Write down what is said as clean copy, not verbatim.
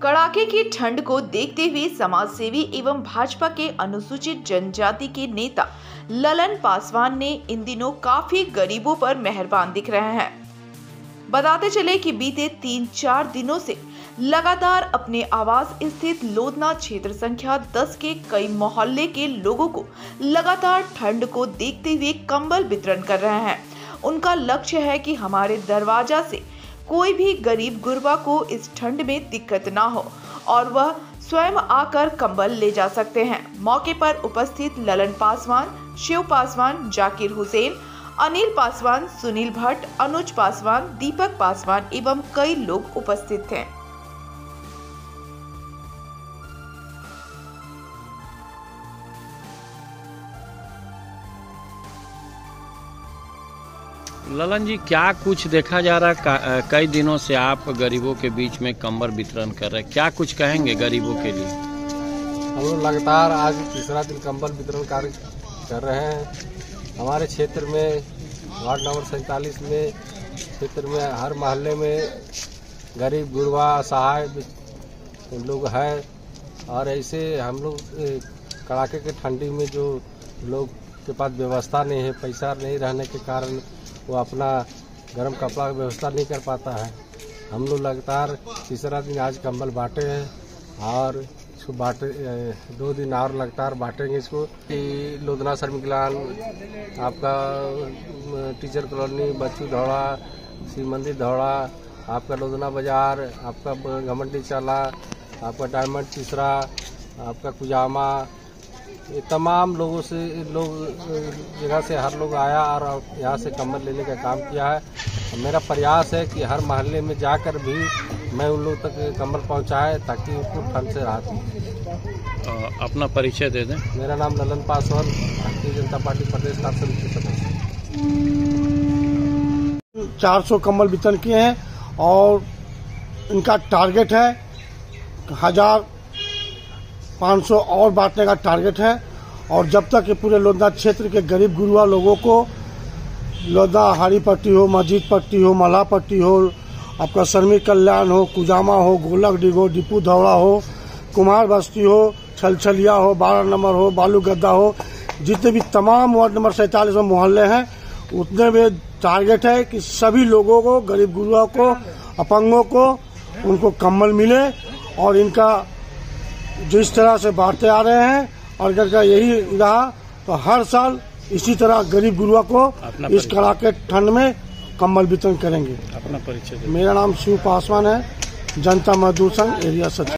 कड़ाके की ठंड को देखते हुए समाजसेवी एवं भाजपा के अनुसूचित जनजाति के नेता ललन पासवान ने इन दिनों काफी गरीबों पर मेहरबान दिख रहे हैं। बताते चले कि बीते 3-4 दिनों से लगातार अपने आवास स्थित लोधना क्षेत्र संख्या 10 के कई मोहल्ले के लोगों को लगातार ठंड को देखते हुए कंबल वितरण कर रहे हैं। उनका लक्ष्य है कि हमारे दरवाजा से कोई भी गरीब गुरबा को इस ठंड में दिक्कत ना हो और वह स्वयं आकर कंबल ले जा सकते हैं। मौके पर उपस्थित ललन पासवान, शिव पासवान, जाकिर हुसैन, अनिल पासवान, सुनील भट्ट, अनुज पासवान, दीपक पासवान एवं कई लोग उपस्थित थे। ललन जी, क्या कुछ देखा जा रहा है? कई दिनों से आप गरीबों के बीच में कंबल वितरण कर रहे हैं, क्या कुछ कहेंगे गरीबों के लिए? हम लोग लगातार आज तीसरा दिन कंबल वितरण कार्य कर रहे हैं। हमारे क्षेत्र में वार्ड नंबर 47 में क्षेत्र में हर मोहल्ले में गरीब गुरबा असहाय लोग हैं और ऐसे हम लोग कड़ाके के ठंडी में जो लोग के पास व्यवस्था नहीं है, पैसा नहीं रहने के कारण वो अपना गर्म कपड़ा की व्यवस्था नहीं कर पाता है। हम लोग लगातार तीसरा दिन आज कंबल बांटे हैं और इसको बांटे 2 दिन और लगातार बांटेंगे इसको। लोधना शर्मिकलान, आपका टीचर कॉलोनी, बच्चू धौड़ा, शिव मंदिर धौड़ा, आपका लोधना बाजार, आपका घमंडी चाला, आपका डायमंड तीसरा, आपका कुजामा, ये तमाम लोगों से जगह से हर लोग आया और यहाँ से कंबल लेने का काम किया है। मेरा प्रयास है कि हर मोहल्ले में जाकर भी मैं उन लोगों तक कंबल पहुँचाए ताकि उनको ठंड से राहत मिले। अपना परिचय दे दें। मेरा नाम ललन पासवान, भारतीय जनता पार्टी प्रदेश कार्य समिति सदस्य। 400 कंबल वितरण किए हैं और इनका टारगेट है 1500 और बांटने का टारगेट है। और जब तक ये पूरे लोधना क्षेत्र के गरीब गुरबा लोगों को लोधना हाड़ी पट्टी हो, मस्जिद पट्टी हो, मल्हा पट्टी हो, आपका श्रमिक कल्याण हो, कुजामा हो, गोलक डिग हो, डिपू धौड़ा हो, कुमार बस्ती हो, छलछलिया हो, 12 नंबर हो, बालू गद्दा हो, जितने भी तमाम वार्ड नंबर 47 में मोहल्ले हैं उतने में टारगेट है कि सभी लोगों को, गरीब गुरबा को, अपंगों को, उनको कंबल मिले। और इनका जिस तरह से बांटते आ रहे हैं और अगर का यही रहा तो हर साल इसी तरह गरीब गुरबा को इस कड़ाके ठंड में कंबल वितरण करेंगे। अपना परिचय। मेरा नाम शिव पासवान है, जनता मजदूर संघ एरिया सचिव।